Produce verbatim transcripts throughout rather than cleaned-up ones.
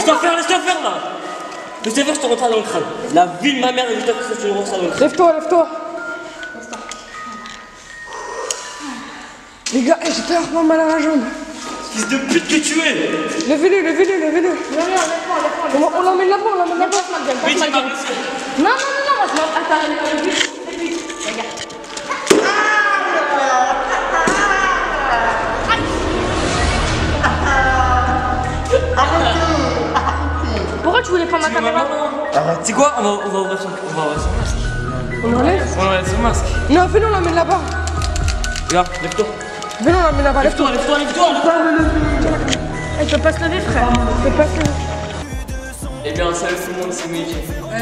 Laisse-toi faire, laisse-toi faire là. Laisse-toi faire, je te rentre dans le crâne. La vie de ma mère, laisse-toi faire, je te rentre dans le crâne. Lève-toi, lève-toi. Les gars, j'ai tellement mal à la jambe. Fils de pute que tu es. Levez-le, levez-le, levez-le. Non, non, lève-moi, On l'emmène là-bas, on l'emmène là-bas. Oui, tu m'as blessé. Non, non, non, non, moi je m'en... Attends, regarde, regarde. Pourquoi tu voulais prendre ma caméra? Arrête, tu sais quoi, on va, on va ouvrir son, on va ouvrir son masque. On enlève? On enlève son masque. Non, fais-le, on l'emmène là-bas. Regarde, lève-toi. Fais-le, on l'emmène là-bas. Lève-toi, lève-toi, lève-toi. Elle peut pas se lever, frère. Elle peut pas se lever. Eh bien, salut tout le monde, c'est Mehdi.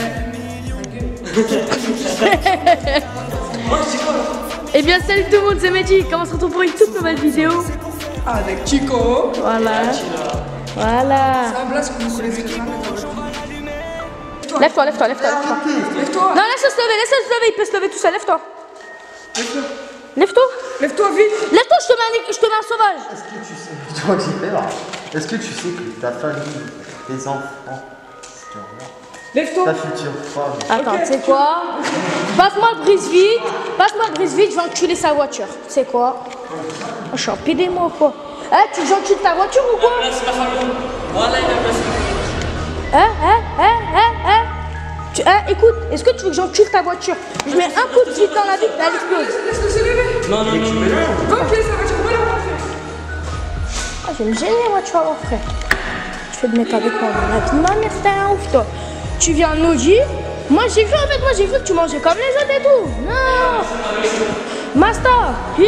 Eh bien, salut tout le monde, c'est Mehdi. Comment on se retrouve pour une toute nouvelle vidéo? Avec Chico. Voilà. Voilà. C'est un blast que vous connaissez déjà. Lève-toi, lève-toi, lève-toi. Lève-toi. Non, laisse-le se lever, laisse-le se lever. Il peut se lever tout seul. Lève-toi. Lève-toi. Lève-toi. Lève-toi vite. Lève-toi, je te mets un, je te mets un sauvage. Est-ce que tu sais, toi qui fais là, est-ce que tu sais que ta famille, tes enfants, si tu regardes, Lève-toi. ta future femme, Attends, tu sais quoi? Passe-moi le brise-vide. Passe-moi le brise-vide, je vais enculer sa voiture. Tu sais quoi? Oh, je suis en pédé, moi, ou quoi? Eh, tu veux que j'encule ta voiture ou quoi? Là, c'est ma famille. Voilà, il a placé. Hein, hein, hein, hein, hein? Tu, hein, écoute, est-ce que tu veux que j'encule ta voiture? Je mets un coup de suite dans la vitre, elle explose. Laisse-le se lever. Non, non, non, non. Va enculer sa voiture, va la voir, frère. Ah, je vais me gêner, moi, tu vas voir, frère. Tu fais de mettre avec moi dans la vie. Ma mère, t'es un ouf, toi. Tu viens nous dire. Moi, j'ai vu, en fait, moi, j'ai vu que tu mangeais comme les autres et tout. Non. Masta. Hi.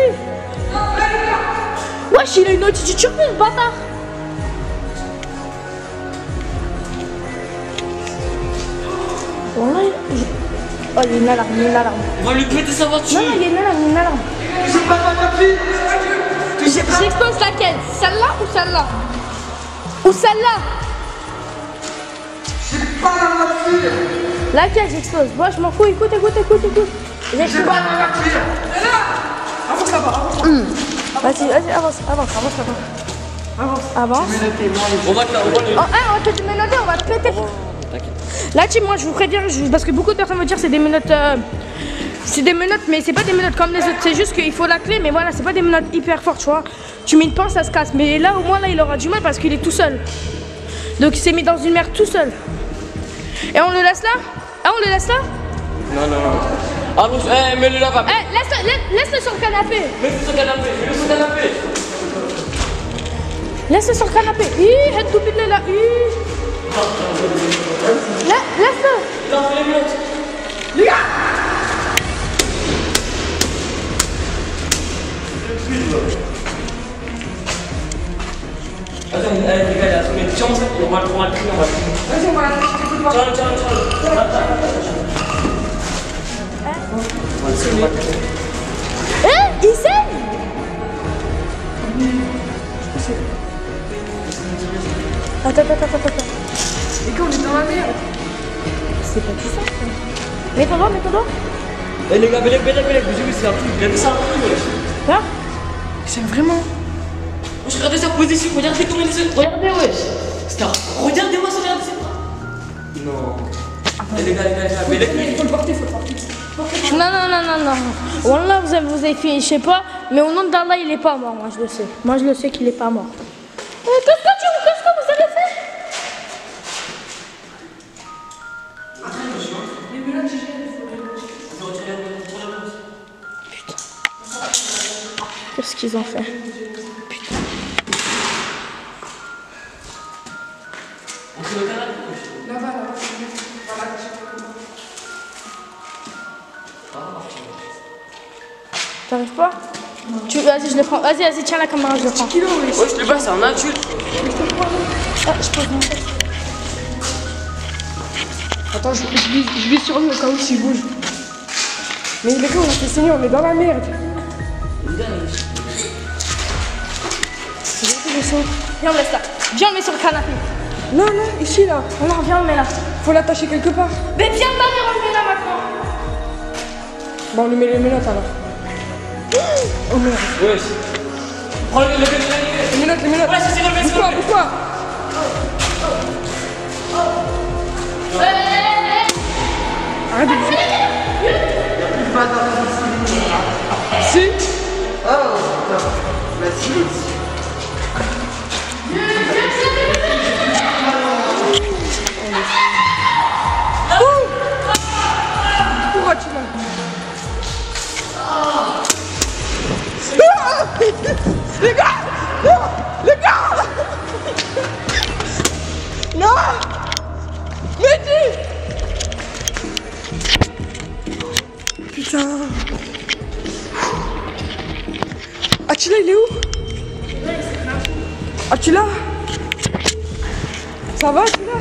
Wesh, il a une attitude surprise, le bâtard. Voilà, je... Oh, il y a une alarme, il y a une alarme. On va lui péter sa voiture. Non, non, il y a une alarme, il y a une alarme. C'est pas ma fille. J'expose laquelle? Celle-là ou celle-là? Ou celle-là? C'est pas ma fille. Laquelle j'expose? Moi, je m'en fous. Écoute, écoute, écoute, écoute. C'est pas ma fille. Et là. Avance là-bas, avance. Mmh. Vas-y, vas-y, avance, avance, avance là-bas. Avance. Avance. On va te la, on va le. Oh, hein, on va te ménoter, on va te péter. Là, tu moi, je vous préviens, je- parce que beaucoup de personnes vont dire c'est des menottes. Euh, c'est des menottes, mais c'est pas des menottes comme les autres. C'est juste qu'il faut la clé, mais voilà, c'est pas des menottes hyper fortes, tu vois. Tu mets une pince, ça se casse. Mais là, au moins, là, il aura du mal parce qu'il est tout seul. Donc, il s'est mis dans une merde tout seul. Et on le laisse là? Ah, on le laisse là? Non, non, non. Allons, eh, mets-le là-bas. Eh, laisse-le laisse, laisse-le sur le canapé. Mets-le sur le canapé, mets-le sur le canapé. Laisse-le sur le canapé. Hi, aide tout bidle là. Hi. La- Laisse-le. Il a fait les menottes. Les gars. Attends, eh, les gars, il a sonné. Tiens, on va on va le prendre, on va le prendre. Vas-y, on va la chercher quelque part. Tiens, tiens, tiens. Eh, il saigne. Attends, attends, attends, attends. Les gars, on est dans la merde. C'est pas tout ça. Mets ton doigt, mets ton doigt. Eh, les gars, Bélec, Bélec, Bélec, vous avez vu, c'est un truc. Il a vu ça un truc, wesh. Là. C'est vraiment. Wesh, regardez sa position, regardez comment il est. Regardez, wesh. Star, regardez-moi ça, regardez ça. Non. Eh, les gars, les gars, les gars, Bélec, Il faut le porter, il faut le porter. Non, non, non, non, non. Wallah, vous avez, vous avez fini, je sais pas. Mais au nom d'Allah, il est pas mort, moi, je le sais. Moi, je le sais qu'il est pas mort. Euh, Qu'est-ce que tu qu'est-ce que vous avez fait? Qu'est-ce qu'ils ont fait? Putain. on fait le canapé, wesh. Là-bas, là-bas, on va la chercher. T'arrives pas? Tu, vas-y, je le prends. Vas-y, vas-y, tiens la caméra, je le prends. Kilo, oui. Wesh, le bas, c'est un adulte. Ah, je pose mon tête. Attends, je, je, vis, je vis sur lui au cas où s'il bouge. Mais les gars, on a fait saigner, on est dans la merde. Viens, on laisse là. Viens, on le met sur le canapé. Non, non, ici, là. Non, viens, on le met là. Faut l'attacher quelque part. Mais viens, ta mère, on le met là maintenant. Bon, on lui met les menottes alors. Oh merde. Wesh. Prends le, le, le, le, Les menottes, les menottes. Ouais, c'est relevé, c'est Bouge pas, relevé. bouge pas. Arrête de bouger. Pas dans Si. Oh, putain. Vas-y. Pourquoi tu l'as? Les gars! Non! Les gars! Non! Mehdi! Putain! Attila, il est où? Attila? Ça va, Attila?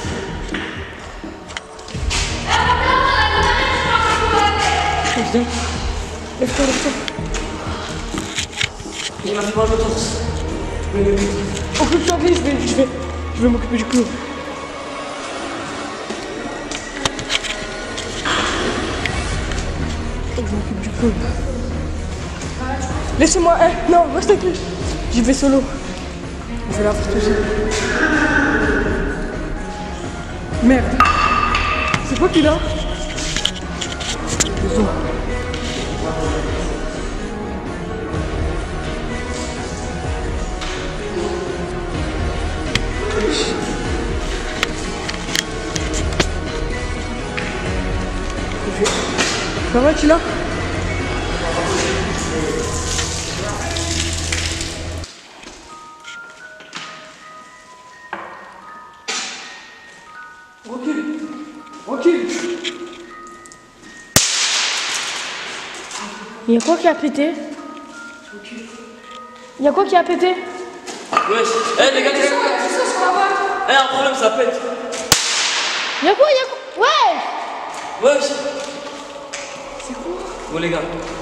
Viens. Lève-toi, lève-toi. Il m'a fait mal au torse. Occupe-toi de lui, je vais, je vais, je vais m'occuper du clou. Je m'occupe du clou. Laissez-moi, hein. Non, reste avec lui. J'y vais solo. Je vais la faire tout seul. Merde. C'est quoi qu'il a? Besoin. Ça va, tu l'as? Recule. Recule. Il y a quoi qui a pété? Il y a quoi qui a pété? Wesh. Eh les gars, qu'est-ce que c'est? Eh, un problème, ça pète. Il y a quoi? Il y a quoi? Ouais! Wesh. C'est quoi? Bon les gars.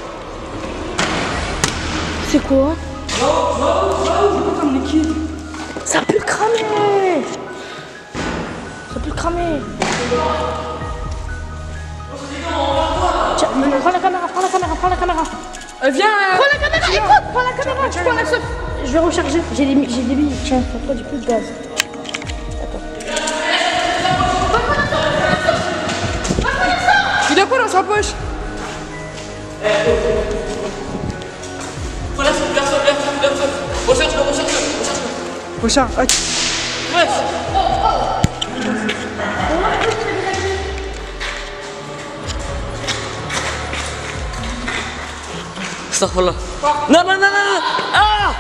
C'est quoi? Va où? Va où? Va où? C'est quoi comme liquide? Ça pue le cramer! Ça pue le cramer! Tiens, prends la caméra, prends la caméra, prends la caméra! Euh, viens! Euh, Prends la caméra, écoute! Prends la caméra, je prends la seule! Je vais recharger, j'ai des, j'ai des billes, tiens, pour toi, du plus de gaz. il a quoi dans sa poche? Voilà, c'est personne, personne, personne. Recherche-le, recherche-le, recherche-le. Recharge. Ah, Wesh. Astaghfirullah. Non, non, non, non, non. Ah!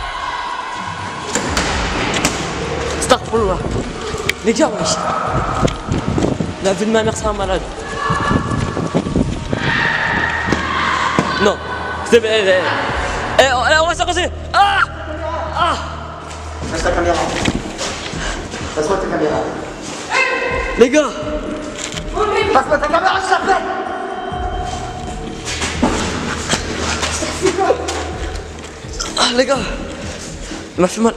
Astaghfirullah. Les gars, wesh. La vie de ma mère, c'est un malade. Non. C'était... Eh, eh, eh, eh, on va s'arrêter. Ah! Ah! Passe ta caméra. Passe-moi ta caméra. Les gars. Passe-moi ta caméra, je t'appelle. Ah, les gars. Il m'a fait mal.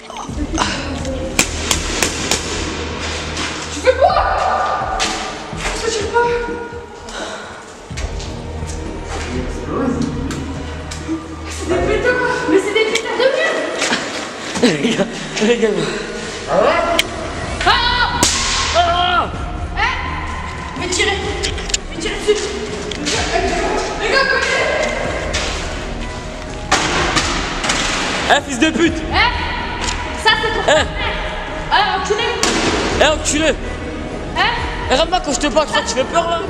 tu fais quoi? Qu'est-ce que tu fais? C'est des pétards! Mais c'est des pétards de merde! Les gars, les gars. Ah! Ah! Eh! Mais tirez! Mais tirez dessus! Les gars, venez! Eh, fils de pute! Eh! Ça, c'est pour ta Eh! mère! Ah, enculé! Eh, enculé! Eh! Eh, regarde-moi quand je te parle, tu crois que tu fais peur là?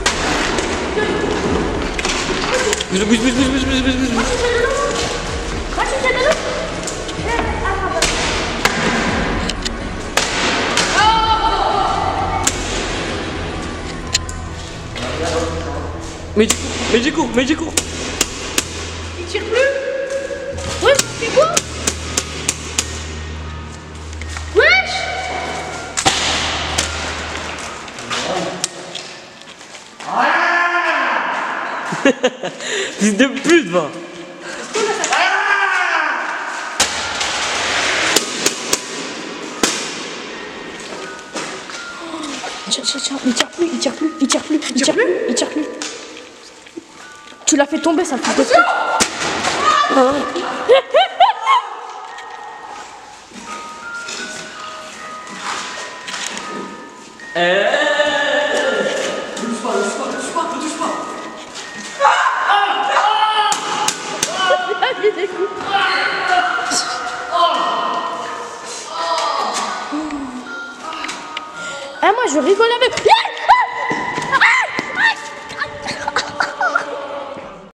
Bouge, bouge, bouge, bouge, bouge, bouge, bouge, bouge. Va, tu fais de l'eau! Mais du coup, mais du coup, mais du coup. Il tire plus? Ouais, c'est quoi? Wesh! Fils de pute, va! Tiens, tiens, tiens, il tire plus, il tire plus, il tire plus, il tire plus, il tire plus. Tu l'as fait tomber, ça fait de pute. Eh! touche pas, touche pas, touche pas. Il a mis des coups. Ah, moi je rigole avec.